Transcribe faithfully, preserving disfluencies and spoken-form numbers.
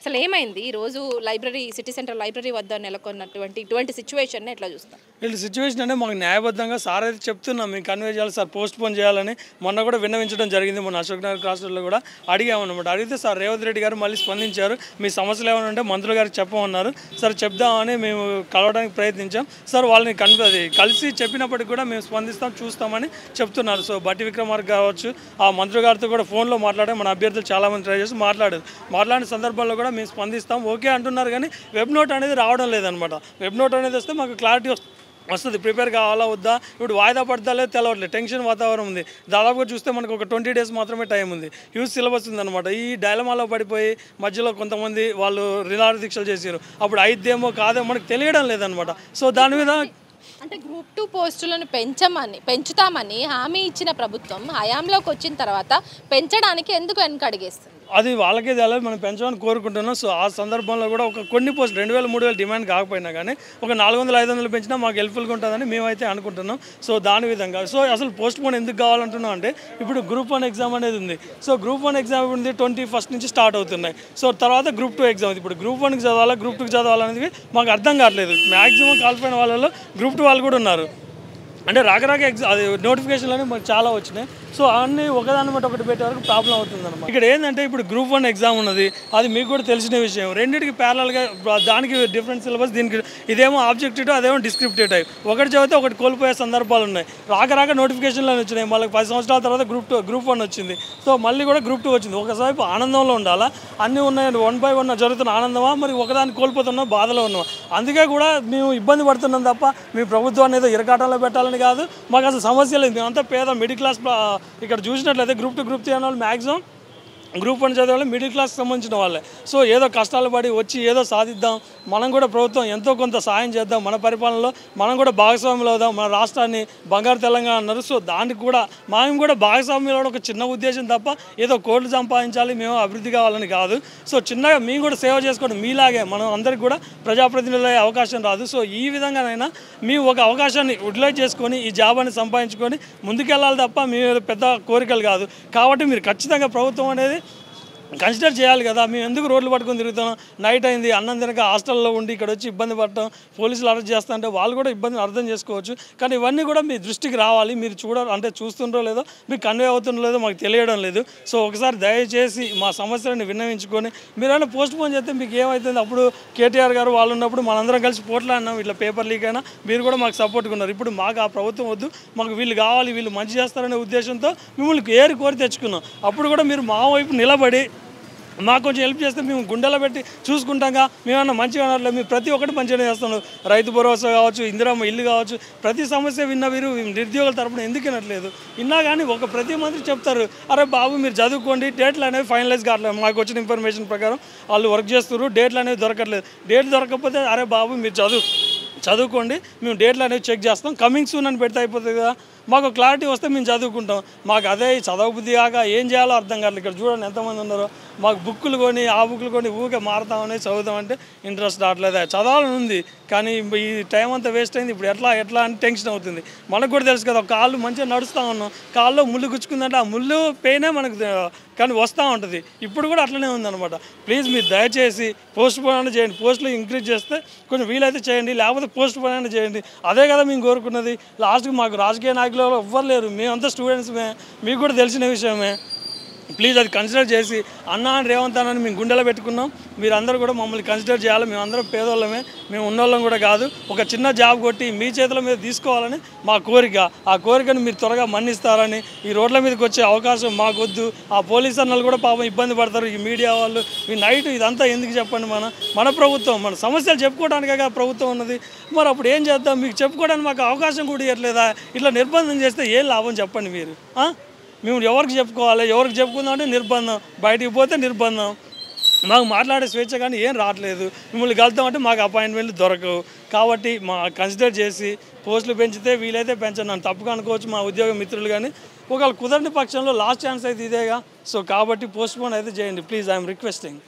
అసలు ఏమైంది ఈ రోజు లైబ్రరీ సిటీ సెంటర్ లైబ్రరీ వద్ద నెలకొన్నటువంటి ఇటువంటి సిచ్యువేషన్ ఎట్లా చూస్తాం? ఇలాంటి సిచ్యువేషన్ అంటే మాకు న్యాయబద్ధంగా సార్ అయితే చెప్తున్నాం మేము కన్వే చేయాలి సార్, పోస్ట్ పోన్ చేయాలని మొన్న కూడా విన్నవించడం జరిగింది. మొన్న అశోక్ నగర్ క్రాస్ రోడ్లో కూడా అడిగామన్నమాట. అడిగితే సార్ రేవంత్ రెడ్డి గారు మళ్ళీ స్పందించారు. మీ సమస్యలు ఏమైనా ఉంటే మంత్రులు గారికి చెప్పమన్నారు. సార్ చెప్దామని మేము కలవడానికి ప్రయత్నించాం. సార్ వాళ్ళని కన్వే అది కలిసి చెప్పినప్పటికి కూడా మేము స్పందిస్తాం చూస్తామని చెప్తున్నారు. సో బట్టి విక్రమార్క కావచ్చు, ఆ మంత్రి గారితో కూడా ఫోన్లో మాట్లాడే మన అభ్యర్థులు చాలామంది ట్రై చేసి మాట్లాడారు. మాట్లాడిన సందర్భంలో కూడా మేము స్పందిస్తాం ఓకే అంటున్నారు. కానీ వెబ్ నోట్ అనేది రావడం లేదనమాట. వెబ్ నోట్ అనేది వస్తే మాకు క్లారిటీ వస్తుంది వస్తుంది ప్రిపేర్ కావాలా వద్దా, ఇప్పుడు వాయిదా పడతా లేదు తెలవట్లేదు, టెన్షన్ వాతావరణం ఉంది. దాదాపుగా చూస్తే మనకు ఒక ట్వంటీ డేస్ మాత్రమే టైం ఉంది, హ్యూజ్ సిలబస్ ఉందన్నమాట. ఈ డైలమాలో పడిపోయి మధ్యలో కొంతమంది వాళ్ళు నిరాహార దీక్షలు చేశారు. అప్పుడు అయిద్దేమో కాదేమో మనకు తెలియడం లేదనమాట. సో దాని మీద అంటే గ్రూప్ టూ పోస్టులను పెంచమని పెంచుతామని హామీ ఇచ్చిన ప్రభుత్వం హయాంలోకి వచ్చిన తర్వాత పెంచడానికి ఎందుకు వెనకడిగేస్తుంది? అది వాళ్ళకే తెలియదు, మనం పెంచాలని కోరుకుంటున్నాం. సో ఆ సందర్భంలో కూడా ఒక కొన్ని పోస్టులు రెండు వేల మూడు వేలు డిమాండ్ కాకపోయినా కానీ ఒక నాలుగు వందలు ఐదు వందలు పెంచినా మాకు హెల్ప్ఫుల్గా ఉంటుందని మేమైతే అనుకుంటున్నాం. సో దాని విధంగా సో అసలు పోస్ట్ పోన్ ఎందుకు కావాలంటున్నాం అంటే ఇప్పుడు గ్రూప్ వన్ ఎగ్జామ్ అనేది ఉంది. సో గ్రూప్ వన్ ఎగ్జామ్ ఉంది ట్వంటీ ఫస్ట్ నుంచి స్టార్ట్ అవుతున్నాయి. సో తర్వాత గ్రూప్ టూ ఎగ్జామ్, ఇప్పుడు గ్రూప్ వన్కి చదవాలా గ్రూప్ టూకి చదవాలనేది మాకు అర్థం కావట్లేదు. మ్యాక్సిమం కాలిపోయిన వాళ్ళలో గ్రూప్ టూ వాళ్ళు కూడా ఉన్నారు. అంటే రాకరాక ఎగ్జామ్ అది నోటిఫికేషన్లు అనేవి మాకు చాలా వచ్చినాయి. సో అన్నీ ఒకదాని బట్టి ఒకటి పెట్టే వరకు ప్రాబ్లం అవుతుంది అనమాట. ఇక్కడ ఏంటంటే ఇప్పుడు గ్రూప్ వన్ ఎగ్జామ్ ఉన్నది, అది మీకు కూడా తెలిసిన విషయం. రెండింటికి ప్యారలల్గా దానికి డిఫరెంట్ సిలబస్, దీనికి ఇదేమో ఆబ్జెక్టివ్ అదేమో డిస్క్రిప్టివ్ టైప్. ఒకటి చదివితే ఒకటి కోల్పోయే సందర్భాలు ఉన్నాయి. రాకరాక నోటిఫికేషన్లు వచ్చినాయి. మళ్ళీ పది సంవత్సరాల తర్వాత గ్రూప్ టూ గ్రూప్ వన్ వచ్చింది. సో మళ్ళీ కూడా గ్రూప్ టూ వచ్చింది. ఒకసారి ఆనందంలో ఉండాలా, అన్నీ ఉన్నాయి వన్ బై వన్ జరుగుతున్న ఆనందమా, మరి ఒకదాన్ని కోల్పోతున్నా బాధలో ఉన్నామా? అందుకే కూడా మేము ఇబ్బంది పడుతున్నాం తప్ప మీ ప్రభుత్వాన్ని ఏదో ఇరకాటంలో పెట్టాలని కాదు. మాకు అసలు సమస్య లేదు. మేమంతా పేద మిడిల్ క్లాస్. ఇక్కడ చూసినట్లయితే గ్రూప్ టూ గ్రూప్ త్రీ అనే వాళ్ళు మ్యాక్సిమం గ్రూప్ వన్ చదివే వాళ్ళు మిడిల్ క్లాస్కి సంబంధించిన వాళ్ళే. సో ఏదో కష్టాలు పడి వచ్చి ఏదో సాధిద్దాం, మనం కూడా ప్రభుత్వం ఎంతో కొంత సాయం చేద్దాం, మన పరిపాలనలో మనం కూడా భాగస్వాములు అవుదాం, మన రాష్ట్రాన్ని బంగారు తెలంగాణ అన్నారు. సో దానికి కూడా మేము కూడా భాగస్వామ్యంలో ఒక చిన్న ఉద్దేశం తప్ప ఏదో కోట్లు సంపాదించాలి మేము అభివృద్ధి కావాలని కాదు. సో చిన్నగా మేము కూడా సేవ చేసుకోవడం మీలాగే మనం అందరికి కూడా ప్రజాప్రతినిధులు అయ్యే అవకాశం రాదు. సో ఈ విధంగానైనా మేము ఒక అవకాశాన్ని యూటిలైజ్ చేసుకొని ఈ జాబాన్ని సంపాదించుకొని ముందుకెళ్ళాలి తప్ప మీ పెద్ద కోరికలు కాదు. కాబట్టి మీరు ఖచ్చితంగా ప్రభుత్వం అనేది కన్సిడర్ చేయాలి కదా. మేము ఎందుకు రోడ్లు పట్టుకొని తిరుగుతాం? నైట్ అయింది, అన్నం తినక హాస్టల్లో ఉండి ఇక్కడ వచ్చి ఇబ్బంది పడటం, పోలీసులు అరెస్ట్ చేస్తా అంటే వాళ్ళు కూడా ఇబ్బందిని అర్థం చేసుకోవచ్చు. కానీ ఇవన్నీ కూడా మీ దృష్టికి రావాలి. మీరు చూడ అంటే చూస్తుండో లేదో, మీకు కన్వే అవుతుండో లేదో మాకు తెలియడం లేదు. సో ఒకసారి దయచేసి మా సమస్యలను విన్నవించుకొని మీరైనా పోస్ట్ పోన్ చేస్తే మీకు ఏమవుతుంది? అప్పుడు కేటీఆర్ గారు వాళ్ళు ఉన్నప్పుడు మనందరం కలిసి పోట్లాడినాం, ఇట్లా పేపర్ లీక్ అయినా మీరు కూడా మాకు సపోర్ట్గా ఉన్నారు. ఇప్పుడు మాకు ఆ ప్రభుత్వం వద్దు, మాకు వీళ్ళు కావాలి, వీళ్ళు మంచి చేస్తారనే ఉద్దేశంతో మిమ్మల్ని ఏరి కోరి తెచ్చుకున్నాం. అప్పుడు కూడా మీరు మా వైపు నిలబడి మాకు కొంచెం హెల్ప్ చేస్తే మేము గుండెలో పెట్టి చూసుకుంటాంగా. మేమన్నా మంచిగా అనట్లేదు, మీరు ప్రతి ఒక్కటి మంచిగానే చేస్తున్నాం. రైతు భరోసా కావచ్చు, ఇందిరమ్మ ఇల్లు కావచ్చు, ప్రతి సమస్య విన్న వీరు నిరుద్యోగుల తరపున ఎందుకు వినట్లేదు? విన్నా కానీ ఒక ప్రతి మంత్రి చెప్తారు, అరే బాబు మీరు చదువుకోండి, డేట్లు అనేవి ఫైనలైజ్ కావట్లేదు. మాకు వచ్చిన ఇన్ఫర్మేషన్ ప్రకారం వాళ్ళు వర్క్ చేస్తున్నారు, డేట్లు అనేవి దొరకట్లేదు. డేట్ దొరకకపోతే అరే బాబు మీరు చదువు చదువుకోండి, మేము డేట్లు అనేవి చెక్ చేస్తాం, కమింగ్ సూన్ అని పెడితే అయిపోతుంది కదా. మాకు క్లారిటీ వస్తే మేము చదువుకుంటాం. మాకు అదే చదవబుద్ధి కాక ఏం చేయాలో అర్థం కాదు. ఇక్కడ చూడండి ఎంతమంది ఉన్నారో. మాకు బుక్కులు కొని ఆ బుక్కులు కొని ఊరికే మారుతామని చదువుతామంటే ఇంట్రెస్ట్ రావట్లేదు. చదవాలని ఉంది కానీ ఈ టైం అంతా వేస్ట్ అయింది. ఇప్పుడు ఎట్లా ఎట్లా అని టెన్షన్ అవుతుంది. మనకు కూడా తెలుసు కదా, కాళ్ళు మంచిగా నడుస్తూ ఉన్నాం, కాళ్ళలో ముళ్ళు గుచ్చుకుందంటే ఆ ముళ్ళు పెయినే మనకు కానీ వస్తూ ఉంటుంది. ఇప్పుడు కూడా అట్లనే ఉందన్నమాట. ప్లీజ్ మీరు దయచేసి పోస్ట్ పోన్ అయినా చేయండి. పోస్టులు ఇంక్రీజ్ చేస్తే కొంచెం వీలైతే చేయండి, లేకపోతే పోస్ట్ పోన్ అయినా చేయండి. అదే కదా మేము కోరుకున్నది. లాస్ట్కి మాకు రాజకీయ నాయకులు ఎవ్వరు లేరు, మేమంతా స్టూడెంట్స్మే, మీకు కూడా తెలిసిన విషయమే. ప్లీజ్ అది కన్సిడర్ చేసి అన్న అని రేవంత్ అన్నని మేము గుండెలో పెట్టుకున్నాం. మీరందరూ కూడా మమ్మల్ని కన్సిడర్ చేయాలి. మేమందరం పేదోళ్ళమే, మేము ఉన్నోళ్ళం కూడా కాదు. ఒక చిన్న జాబ్ కొట్టి మీ చేతుల మీద తీసుకోవాలని మా కోరిక. ఆ కోరికను మీరు త్వరగా మన్నిస్తారని, ఈ రోడ్ల మీదకి వచ్చే అవకాశం మాకు వద్దు. ఆ పోలీస్ అన్నలు కూడా పాపం ఇబ్బంది పడతారు, ఈ మీడియా వాళ్ళు, ఈ నైట్ ఇదంతా ఎందుకు చెప్పండి? మన మన ప్రభుత్వం మన సమస్యలు చెప్పుకోవడానికే ప్రభుత్వం ఉన్నది. మరి అప్పుడు ఏం చేద్దాం? మీకు చెప్పుకోవడానికి మాకు అవకాశం కూడా ఇవ్వట్లేదా? ఇట్లా నిర్బంధం చేస్తే ఏం లాభం చెప్పండి మీరు? మేము ఎవరికి చెప్పుకోవాలి? ఎవరికి చెప్పుకుందాం అంటే నిర్బంధం, బయటికి పోతే నిర్బంధం, మాకు మాట్లాడే స్వేచ్ఛ కానీ ఏం రావట్లేదు. మిమ్మల్ని కలుద్దామంటే మాకు అపాయింట్మెంట్లు దొరకవు. కాబట్టి మా కన్సిడర్ చేసి పోస్టులు పెంచితే వీలైతే పెంచండి. నన్ను తప్పుగా అనుకోవచ్చు మా ఉద్యోగ మిత్రులు, కానీ ఒకవేళ కుదరని పక్షంలో లాస్ట్ ఛాన్స్ అయితే ఇదేగా. సో కాబట్టి పోస్ట్ పోన్ అయితే చేయండి ప్లీజ్, ఐఎమ్ రిక్వెస్టింగ్.